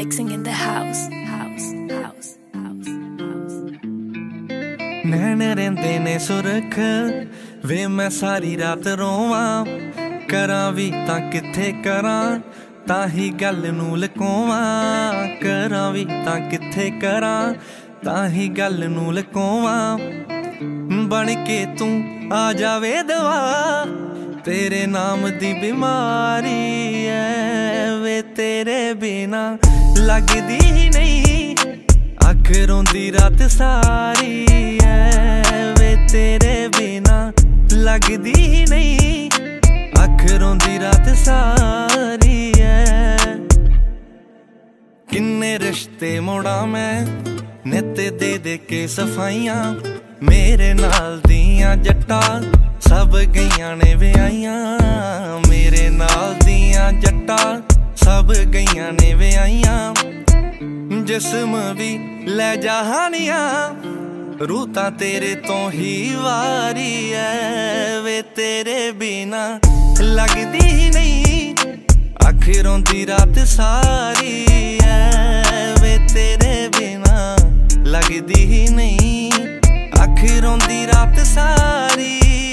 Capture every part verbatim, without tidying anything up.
Mixing in the house, house, house, house, house. नैन रेंदे ने सुरख वे मैं सारी रात रोवां करां भी तां किथे करां ताही गल नूं लकोवां करां भी तां किथे करां ताही गल नूं लकोवां बन के तू आ जावे दवा तेरे नाम दी बीमारी है वे तेरे बिना लगदी ही नहीं अख रोंदी रात सारी है वे तेरे बिना लगदी ही नहीं अख रोंदी रात सारी है किन्ने रिश्ते मोड़ा मैं नित दे दे के सफाइयां मेरे नाल दियां जट्टा सब गईयां ने विआइयां मेरे नाल दियां जट्टा सब गईयां ने विआइयां जिस्म भी ले जहानियां रूह तां तेरे तो ही वारी है वे तेरे बिना लगदी ही नहीं अख रोंदी रात सारी है वे तेरे बिना लगदी ही नहीं अख रोंदी रात सारी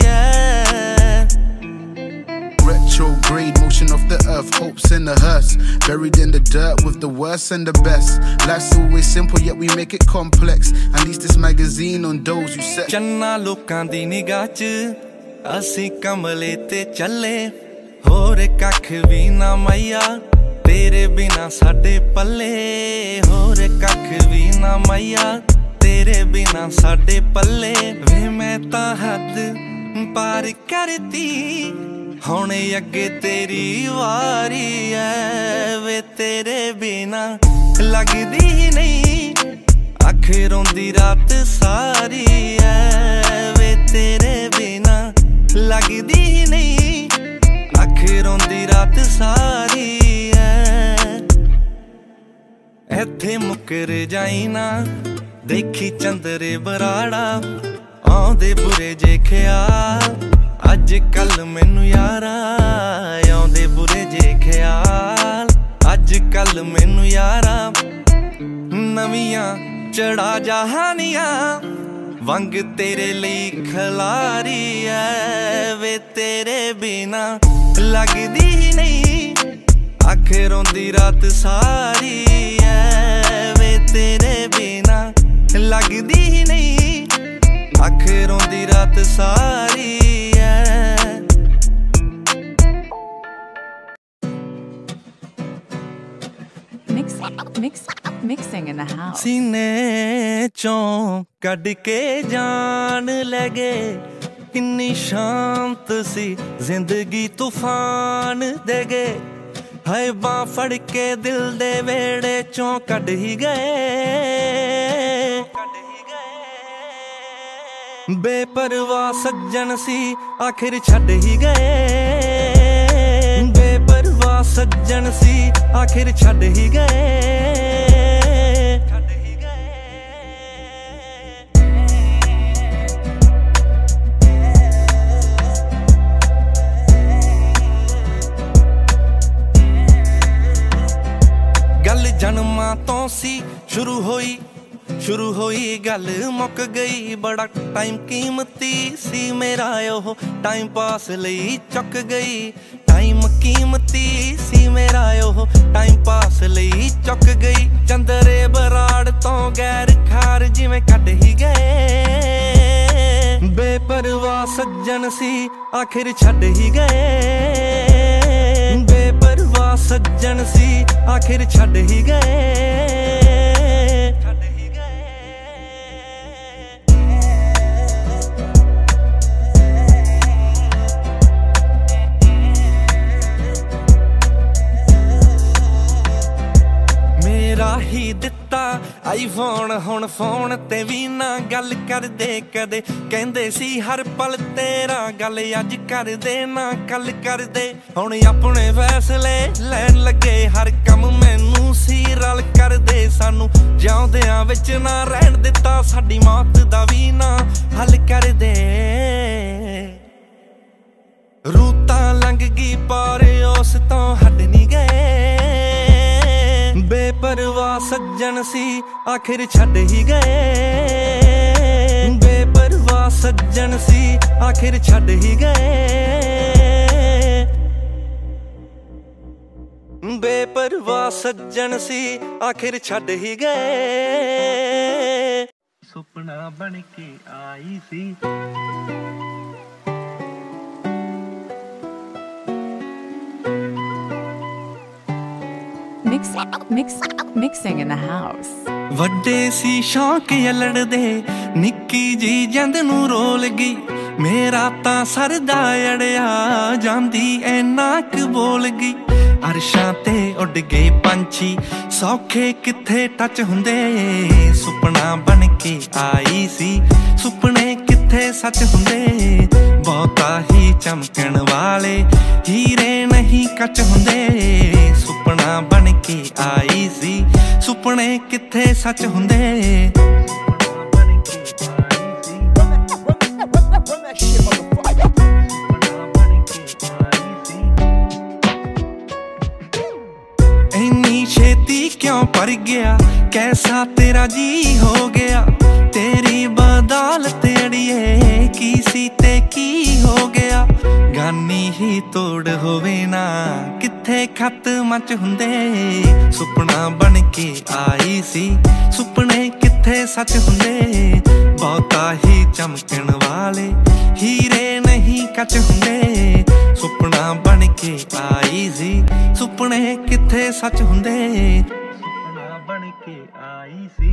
Retrograde motion of the earth, hopes in the hearse, buried in the dirt with the worst and the best. Life's always simple yet we make it complex. At least this magazine on those you set. चन्ना लोकां दी निगाह च असी कमले ते चले होर कख भी ना मैया तेरे बिना साडे पल्ले होर कख भी ना मैया तेरे बिना साडे पल्ले वे मैं तां हद पार करती हुणे अगे तेरी वारी है वे तेरे बिना लगदी ही नहीं अख रोंदी रात सारी है वे तेरे बिना लगदी ही नहीं अख रोंदी रात सारी है इत्थे मुकर जाई ना देखी चंदरे बराड़ा आउंदे बुरे जे ख्याल अज कल मैनू यारा आउंदे बुरे जे ख्याल अज कल मैनू यारा नवियां चढ़ा जहानियां वंग तेरे लई खलारी है वे तेरे बिना लगदी ही नहीं अख रोंदी रात सारी है वे तेरे बिना लगदी ही नहीं अख रोंदी रात सारी Mix, mix, mixing in the house. सीने चों कड़ के जान लगे किन्नी शांत सी जिंदगी तूफान दे गए हाय बां फड़ के दिल दे वेड़े चों कड़ ही गए बेपरवाह सज्जन सी आखिर छड़ ही गए बेपरवाह सज्जन सी आखिर छड़ ही गए गल जन्मां तो सी शुरू होई शुरू होई गल मुक गई बड़ा टाइम कीमती सी मेरा ओह टाइम पास लई चुक गई टाइम कीमती सी मेरा ओह टाइम पास लई चुक गई चंदरे बराड़ तो गैर खार जिवें कट ही गए बेपरवाह सज्जन सी आखिर छड़ ही गए बेपरवाह सज्जन सी आखिर छड़ ही गए ही दिता आईफोन हुण फोन ते भी ना गल करदे कदे कहंदे सी हर पल तेरा गल अज करदे ना कल करदे हुण अपने फैसले लैन लगे हर कम मैनू सी रल करदे सानू जिउंदियां विच ना रहन दिता साडी मौत दा भी ना हल करदे रूतां लंघ गई पर उस तो हट नहीं गए बेपरवाह सज्जन सी आखिर छड्ड ही गए, बेपरवाह सज्जन सी आखिर छड्ड ही गए, बेपरवाह सज्जन सी आखिर छड्ड ही गए। सुपना बन के आई सी Mix, mix, mixing in the house. ਵੱਡੇ ਸੀ ਸ਼ੌਂਕ ਯਲੜਦੇ ਨਿੱਕੀ ਜੀ ਜੰਦ ਨੂੰ ਰੋਲ ਗਈ, ਮੇਰਾ ਤਾਂ ਸਰਦਾ ਅੜਿਆ ਜਾਂਦੀ ਐਨਾ ਕੁ ਬੋਲ ਗਈ। ਅਰਸ਼ਾਂ ਤੇ ਉੱਡ ਗਏ ਪੰਛੀ ਸੌਖੇ ਕਿੱਥੇ ਟੱਚ ਹੁੰਦੇ, ਸੁਪਨਾ ਬਣ ਕੇ ਆਈ ਸੀ ਸੁਪਨੇ ਕਿੱਥੇ ਸੱਚ ਹੁੰਦੇ, ਬਹੁਤਾ ਹੀ ਚਮਕਣ ਵਾਲੇ ਹੀਰੇ ਨਹੀਂ ਕੱਚ ਹੁੰਦੇ, ਸੁਪਨਾ ਬਣ ਕੇ ਆਈ ਸੀ ਸੁਪਨੇ ਕਿੱਥੇ ਸੱਚ ਹੁੰਦੇ। ਇੰਨੀ ਛੇਤੀ ਕਿਉਂ ਪਰ ਗਿਆ कैसा तेरा जी हो गया, तेरी बदौलत अड़िए की सी ते की हो गया, गानी ही तोड़ होवे ना किथे खत मच हुंदे, सुपना बन के आई सी सुपने किथे सच हुंदे, बहुता ही चमकण वाले हीरे नहीं कच हुंदे, सुपना बन के आई सी सुपने किथे सच हुंदे, सुपना बन के आई सी।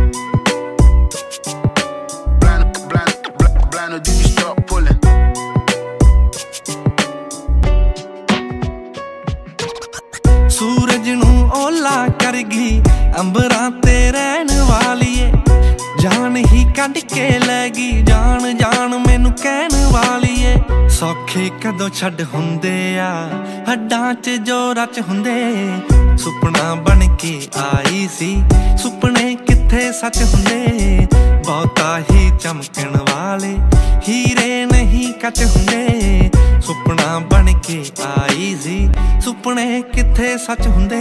Blano, do you stop pulling? सूरज नू ओला कर गई अंबरां ते रहन वालीए, जान ही कढ के लगी जान जान मैनू कहन वालीए, सौखे कदों छड्ड हुंदे आ हड्डां च जो रच हुंदे, सुपना बन के आई सी सुपने किथे सच हुंदे, बहुता ही चमकण वाले हीरे नहीं कच हुंदे, सुपना बन के आई सी सुपने किथे सच हुंदे,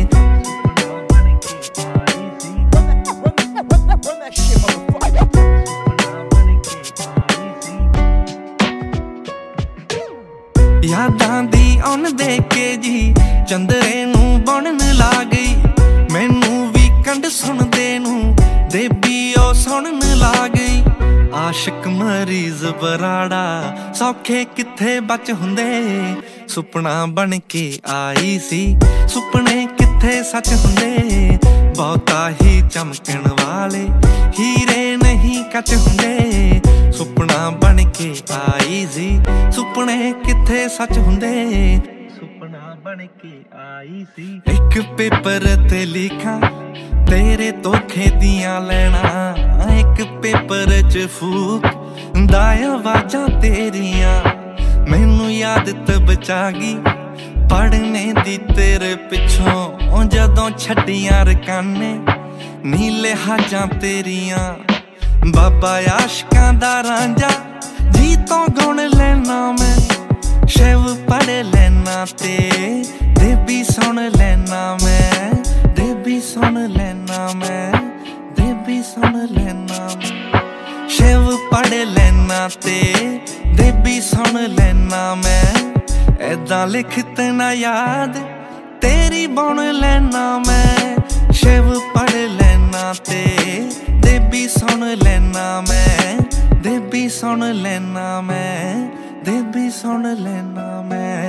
यादां दी उन दे के जी चंदरे नू बनन ला गई, मैनू भी कंड सुनदे नू देबी ओ सुनन ला गई, आशिक मरीज बराड़ा सौखे किथे बच हुंदे, सुपना बन के आई सी सुपने किथे सच हुंदे, बहुता ही चमकण वाले हीरे नहीं कच हुंदे, सुपना बन के आई सी सुपने किथे सच हुंदे, सुपना बन के आई सी। एक पेपर ते लिखा तेरे धोखे दियां लैना, एक पेपर च फूक दाया आवाजां तेरियां, मैनू याद तब जागी पढ़ने दी तेरे पिछों, जदों छड्डियां रकाने नीले हाजां तेरियां, बाबा आशिकां दा रांझा जी तो गुण लेना मैं, शिव पढ़ लेना ते देवी सुन लेना मैं, देवी सुन लेना मैं, देवी सुन लेना मैं, शिव पढ़ लेना ते देवी सुन लेना मैं, ऐदां लिखत ना याद तेरी बुन लेना मैं, शिव पढ़ लेना ते देवी सुन लेना मैं, देवी सुन लेना मैं, देवी सुन लेना मैं।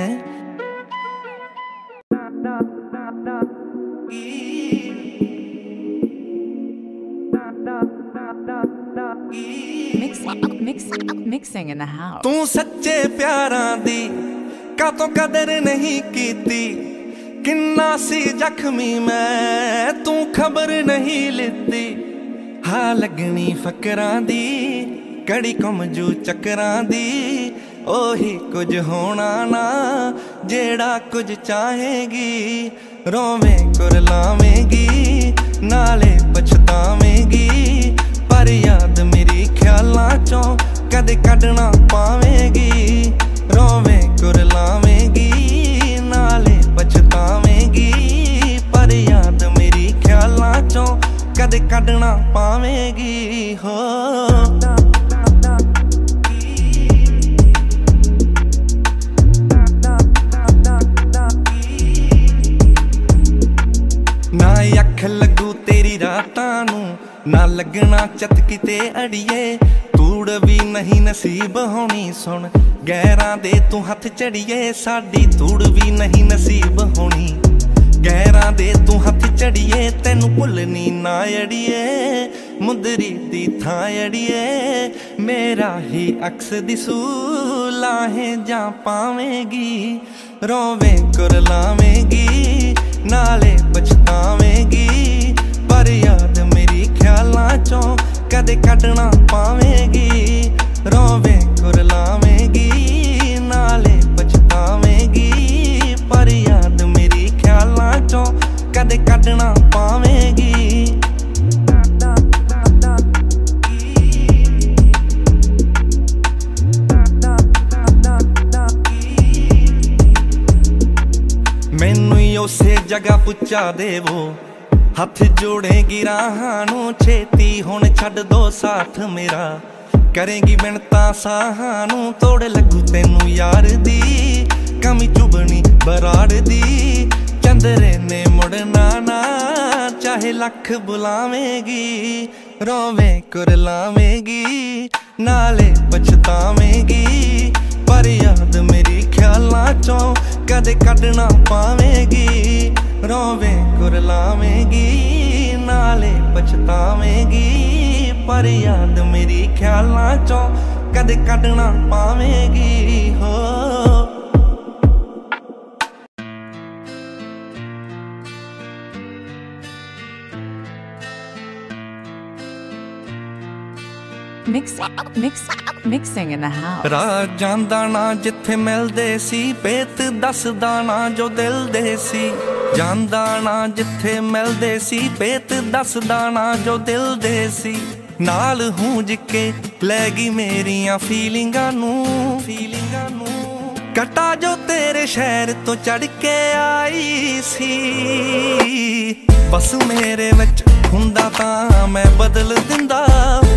Mix, mix, mixing in the house. तू सच्चे प्यारां दी कातों कदर नहीं कीती, किन्ना सी जख्मी मैं तू खबर नहीं लेती, हा लगनी फकरां दी कड़ी कमजू चक्रां दी, ओही कुछ होना ना जेड़ा कुछ चाहेगी, रोवें कुरलावेंगी नाले पछतावेंगी, पर याद मेरी ख्यालां चों कदे कढना पावेंगी, रोवें कुरलावेंगी नाले पछतावेंगी, पर याद मेरी ख्यालां चों ना लगना चतकी ते अड़िए तूड़ भी नहीं नसीब होनी सुन गैरां दे तू हथ चढ़िए साडी तूड़ भी नहीं नसीब होनी गैरां दे तू हथ चढ़िए तैनू भुलनी ना अड़िए मुंदरी दी थां अड़िए मेरा ही अक्स दिसू लाहे जा पावेंगी रोवें कुरलावेंगी नाले पछतावेंगी पर याद मेरी ख्यालां चों कदे कढना पावेंगी रोवें कुरलावेंगी नाले पछतावेंगी पर याद मेरी ख्यालां चों कदे कढना पावेंगी मैनू उसे जगह पुचा देवो हथ जोड़ेगी राहां नू छेती हुण छड्ड दो साथ मेरा करेंगी मिन्नतां साहां नू तोड़ लगू तैनू यार दी कमी चुभनी बराड़ दी चंदरे ने मुड़ना ना चाहे लख बुलावेंगी रोवें कुरलावेंगी नाले पछतावेंगी पर याद मेरी ख्यालां चों कदे कढना पावेंगी रोवें कुरलावेंगी नाले पछतावेंगी पर याद मेरी ख्यालां चों कदे कढना पावेंगी हो Mix, mix, mixing in the house. ਰਾਹ ਜਾਂਦਾ ਨਾ ਜਿੱਥੇ ਮਿਲਦੇ ਸੀ ਪੇਤ ਦੱਸਦਾ ਨਾ ਜੋ ਦਿਲ ਦੇ ਸੀ ਜਾਂਦਾ ਨਾ ਜਿੱਥੇ ਮਿਲਦੇ ਸੀ ਪੇਤ ਦੱਸਦਾ ਨਾ ਜੋ ਦਿਲ ਦੇ ਸੀ ਨਾਲ ਹੂੰਜ ਕੇ ਲੈ ਗਈ ਮੇਰੀਆਂ ਫੀਲਿੰਗਾਂ ਨੂੰ ਫੀਲਿੰਗਾਂ ਨੂੰ ਕਟਾ ਜੋ ਤੇਰੇ ਸ਼ਹਿਰ ਤੋਂ ਚੜ ਕੇ ਆਈ ਸੀ ਬਸ ਮੇਰੇ ਵਿੱਚ ਹੁੰਦਾ ਤਾਂ ਮੈਂ ਬਦਲ ਦਿੰਦਾ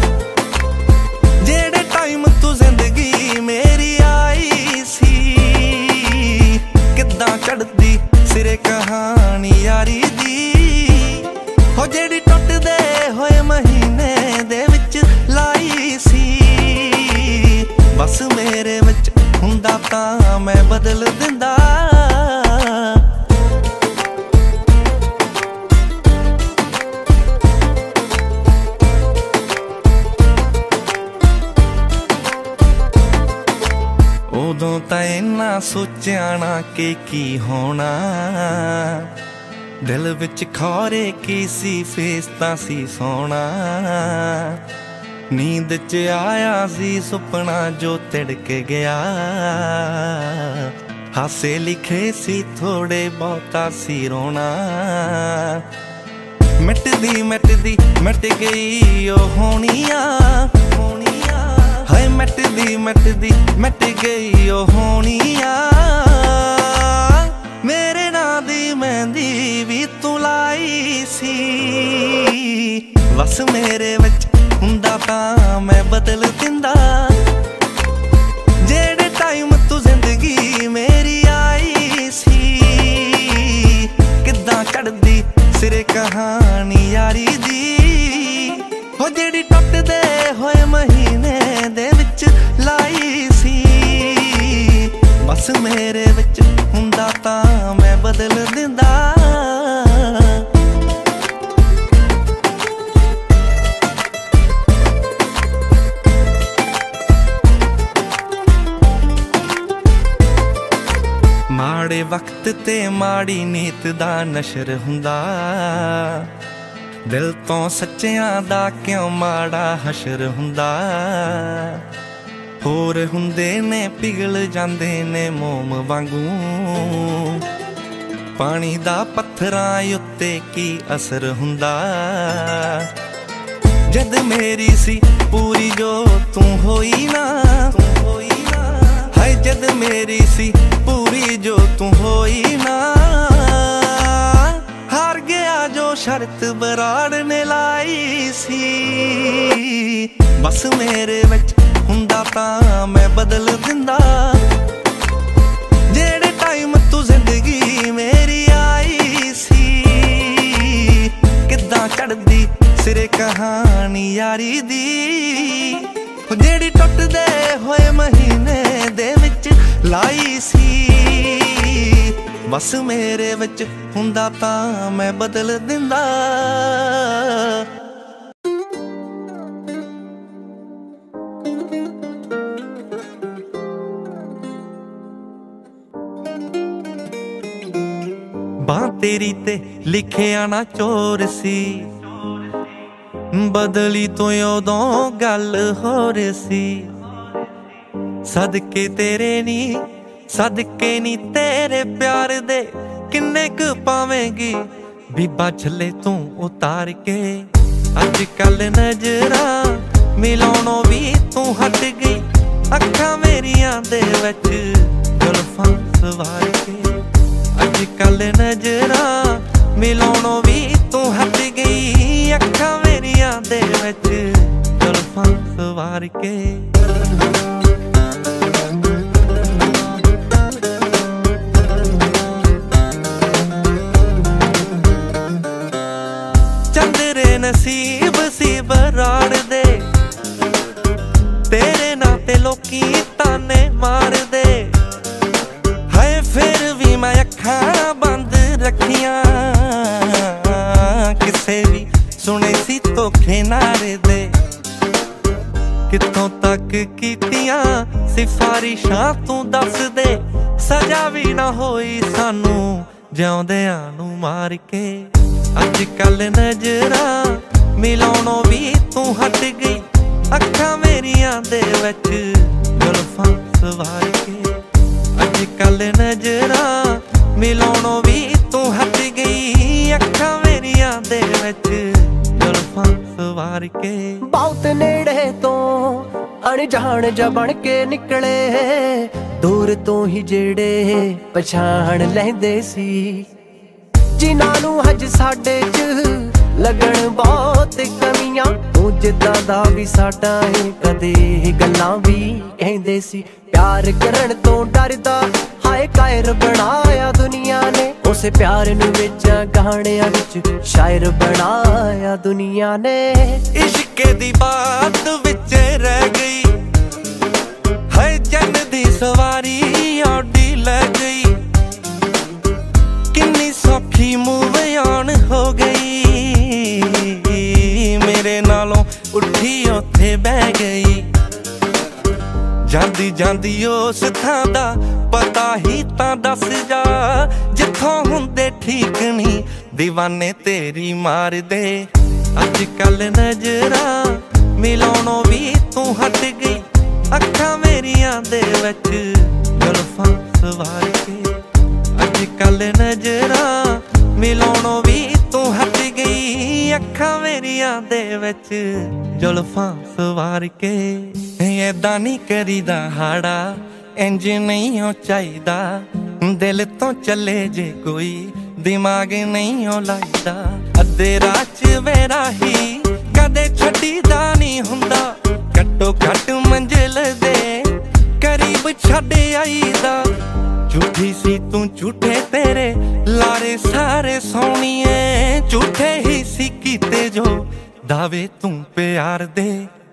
जेड़े टाइम तू जिंदगी मेरी आई सी किद्दां चढ़दी सिरे कहानी यारी दी हो जेड़ी टुटदे होए महीने दे विच लाई सी बस मेरे विच हुंदा तां मैं बदल दिंदा उदों तां इन्ना सोचिया ना कि की होना दिल विच खौरे की सी फेस तां सी सोना नींद च आया सी सुपना जो तिड़क गया हासे लिखे सी थोड़े बहुता सी रोना मिटदी मिटदी मिट गई ओ होनिया हाय मिटदी मिटदी मिट गई ओ होनिया मेरे नां दी मेहंदी भी तू लाई सी बस मेरे विच हुंदा तां मैं बदल दिंदा जेड़े टाइम तू जिंदगी मेरी आई सी किद्दां चढ़दी सिरे कहानी यारी दी हो जेड़ी टुटदे होए महीने दे विच लाई सी बस मेरे विच हुंदा तां मैं बदल दिंदा माड़े वक्त ते माड़ी नीत दा नशर हुंदा दिल तो सच्चियां दा क्यों माड़ा हशर हुंदा होर हुंदे ने पिघल जांदे ने मोम वांगू पानी दा पत्थरां उत्ते की असर हुंदा जद मेरी सी पूरी जो तू होई ना तू होई ना हाय जद मेरी सी पूरी जो तू होई ना हार गया जो शर्त बराड़ ने लाई सी बस मेरे विच हुंदा तां मैं बदल दिंदा जेड़े टाइम तू जिंदगी मेरी आई सी किद्दां चढ़दी सिरे कहां बस मेरे विच हुंदा तां मैं बदल दिंदा। बां तेरी ते लिखिया ना चोर सी, बदली तो उदों गल होर सी। सदके तेरे नी सदके नी तेरे प्यार दे किन्ने क पावेंगी बीबा छले तू उतार के। अज कल नजरां मिलाउणों भी तू हट गई, अखां मेरियां दे विच जुल्फां सवार के। अज कल नजरां मिलाउणों भी तू हट गई, अखां मेरियां दे विच जुल्फां सवार के। चंदरे नसीब सी बराड़ दे, तेरे नाते लोकी ताने मार दे। हाय फिर भी मैं अखां बंद रखियां, किसे भी सुने सी धोखे नारे दे। कित्थों तक कीतियां सिफारिशां तू दस दे, सजा भी ना होई सानू जिउंदियां नू मार के। अज कल नजरां मिलाउणों भी तू हट गई, अखां मेरियां दे विच जुल्फां सवार के। अज कल नजरां मिलाउणों भी तू हट गई, अखां मेरियां दे विच जुल्फां सवार के। बहुत नेड़े तो अनजान जा बन के निकले, दूर तो ही जेड़े पछाण लैंदे सी। जिन्हां नूं अज साडे च लगण बहुत कमियां, तू जिद्दां दा भी साडा है कदे गल्लां भी कहंदे सी। प्यार करन तो डरदा हाय कायर बनाया दुनिया ने, उसे प्यार नूं विच गाणियां विच शायर बनाया दुनिया ने। इश्के दी बात विच रह गई, हाय जन दी सवारी औडी लै गई। किन्नी सौखी मूव ऑन हो गई, मेरे नालों उठी उत्थे बह गई। जांदी जांदी उस थां दा पता ही तां दस जा, जिथों हुंदे ठीक नी दीवाने तेरी मार दे। अज कल नजरां मिलाउणों भी तू हट गई, अखां मेरियां दे विच जुल्फां सवार के। अज कल नजरां मिलाउणों भी तू हट गई, अखां मेरियां दे विच जुल्फां सवार के। ऐदां नहीं करीदा हाड़ा इंज नहीं हो चाहिदा, दिल तो चले जे कोई दिमाग नहीं हो लाइदा। अद्धे राह च वेराही कदे छड्डीदा नहीं हुंदा, घट्टो घट मंजिल दे करीब छड्ड आईदा। झूठी सी तू झूठे तेरे लारे सारे सोहणीए, झूठे ही सी कीते जो दावे तू प्यार दे।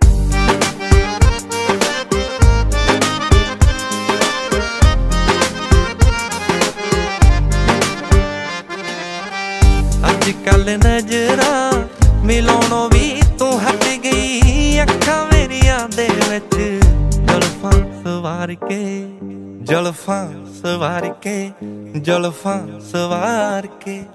अज कल नजरां मिलाउणों भी तू हट गई, अखां मेरियां दे विच जुल्फां सवार के। जुल्फां सवार के जुल्फां सवार के।